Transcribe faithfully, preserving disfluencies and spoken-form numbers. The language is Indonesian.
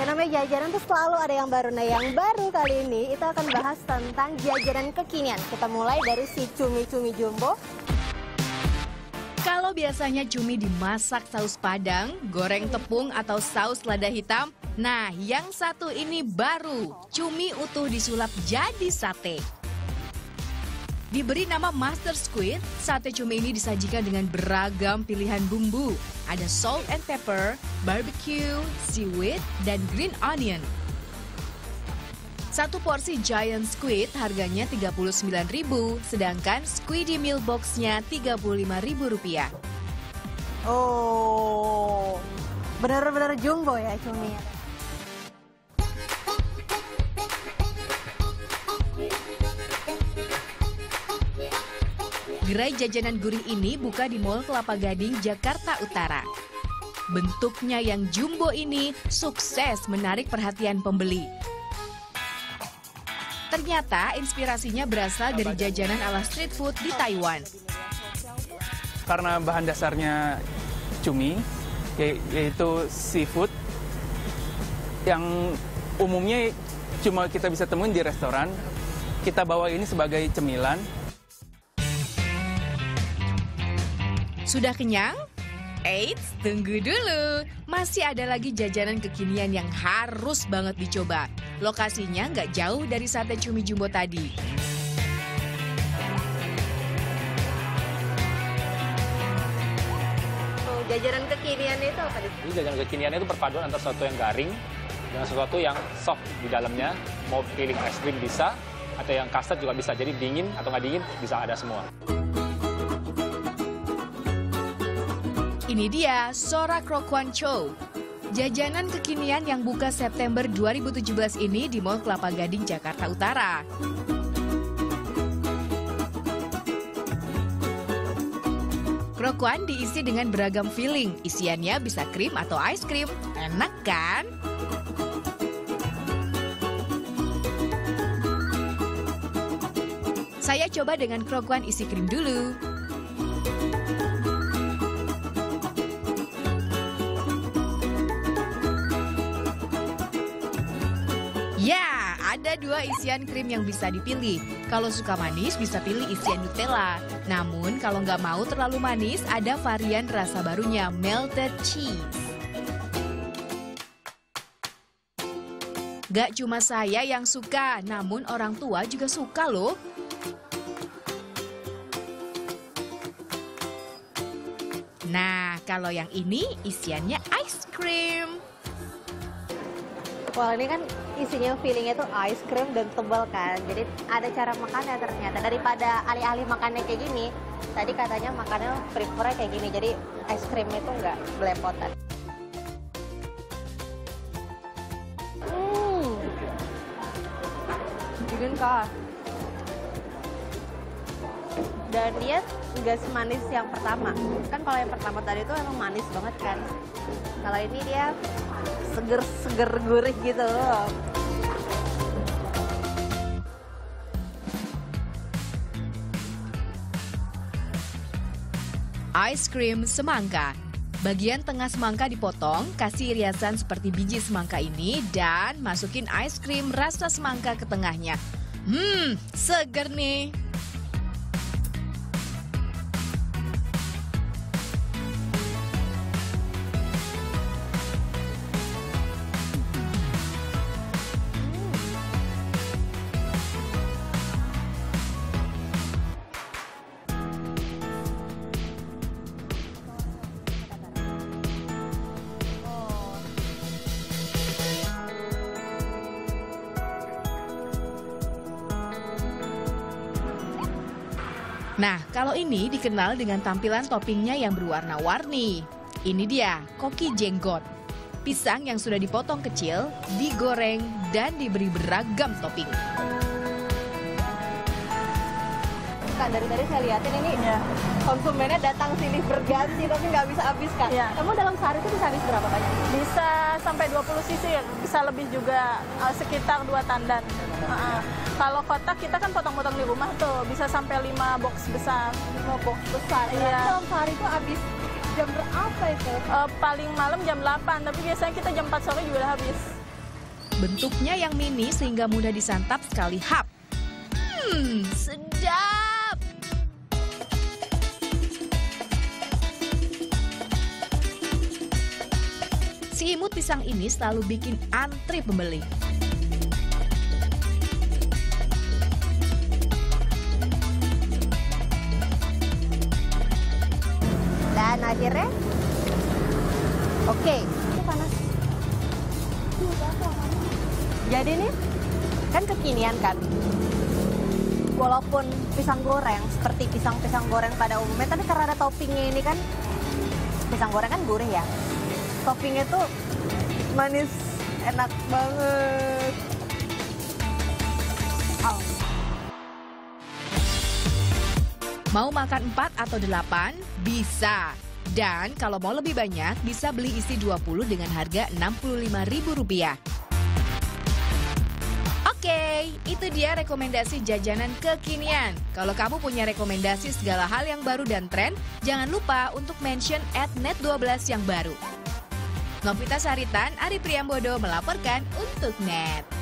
Ya namanya jajanan tuh selalu ada yang baru. Nah yang baru kali ini itu akan bahas tentang jajanan kekinian. Kita mulai dari si cumi-cumi jumbo. Kalau biasanya cumi dimasak saus padang, goreng tepung atau saus lada hitam, nah yang satu ini baru, cumi utuh disulap jadi sate. Diberi nama Master Squid, sate cumi ini disajikan dengan beragam pilihan bumbu. Ada salt and pepper, barbecue, seaweed, dan green onion. Satu porsi giant squid harganya tiga puluh sembilan ribu rupiah, sedangkan squiddy meal box-nya tiga puluh lima ribu rupiah. Oh, benar-benar jumbo ya cumi. Gerai jajanan gurih ini buka di Mall Kelapa Gading, Jakarta Utara. Bentuknya yang jumbo ini sukses menarik perhatian pembeli. Ternyata inspirasinya berasal dari jajanan ala street food di Taiwan. Karena bahan dasarnya cumi, yaitu seafood, yang umumnya cuma kita bisa temuin di restoran, kita bawa ini sebagai cemilan. Sudah kenyang? Eits, tunggu dulu. Masih ada lagi jajanan kekinian yang harus banget dicoba. Lokasinya nggak jauh dari sate cumi jumbo tadi. Oh, jajanan kekinian itu apa? Jadi jajanan kekinian itu perpaduan antara sesuatu yang garing dengan sesuatu yang soft di dalamnya. Mau feeling es krim bisa, atau yang custard juga bisa. Jadi dingin atau nggak dingin bisa ada semua. Ini dia Sora Krokwan Chow. Jajanan kekinian yang buka September dua ribu tujuh belas ini di Mall Kelapa Gading, Jakarta Utara. Krokwan diisi dengan beragam filling. Isiannya bisa krim atau ice cream. Enak kan? Saya coba dengan krokwan isi krim dulu. Ya, ada dua isian krim yang bisa dipilih. Kalau suka manis, bisa pilih isian Nutella. Namun, kalau nggak mau terlalu manis, ada varian rasa barunya, melted cheese. Gak cuma saya yang suka, namun orang tua juga suka loh. Nah, kalau yang ini isiannya ice cream. Wah ini kan isinya feelingnya tuh ice cream dan tebal kan. Jadi ada cara makannya ternyata. Daripada alih-alih makannya kayak gini, tadi katanya makannya prefernya kayak gini. Jadi ice cream itu nggak belepotan. Hmm, dingin kah? Dan dia nggak semanis yang pertama. Kan kalau yang pertama tadi tuh emang manis banget kan. Kalau ini dia seger-seger gurih gitu loh. Ice cream semangka. Bagian tengah semangka dipotong, kasih irisan seperti biji semangka ini, dan masukin ice cream rasa semangka ke tengahnya. Hmm, seger nih. Nah, kalau ini dikenal dengan tampilan toppingnya yang berwarna-warni. Ini dia, koki jenggot. Pisang yang sudah dipotong kecil, digoreng, dan diberi beragam topping. Kak, dari tadi saya lihatin ini ya, konsumennya datang sini berganti tapi nggak bisa habis kan? Ya. Kamu dalam sehari itu bisa habis berapa banyak? Bisa sampai dua puluh sisi, bisa lebih juga, uh, sekitar dua tandan. Uh-uh. Kalau kotak kita kan potong-potong di rumah tuh, bisa sampai lima box besar. lima box besar? Iya. Dalam sehari itu habis jam berapa itu? Uh, paling malam jam delapan, tapi biasanya kita jam empat sore juga udah habis. Bentuknya yang mini sehingga mudah disantap sekali hap. Hmm, sedap! Si imut pisang ini selalu bikin antri pembeli. Dan akhirnya, oke, ini panas. Jadi nih, kan kekinian kan. Walaupun pisang goreng seperti pisang-pisang goreng pada umumnya, tapi karena ada toppingnya ini kan, pisang goreng kan gurih ya. Toppingnya tuh manis, enak banget. Oh. Mau makan empat atau delapan? Bisa. Dan kalau mau lebih banyak, bisa beli isi dua puluh dengan harga enam puluh lima ribu rupiah. Oke, itu dia rekomendasi jajanan kekinian. Kalau kamu punya rekomendasi segala hal yang baru dan tren, jangan lupa untuk mention at net dua belas yang baru. Novita Saritan, Ari Priambodo melaporkan untuk Net.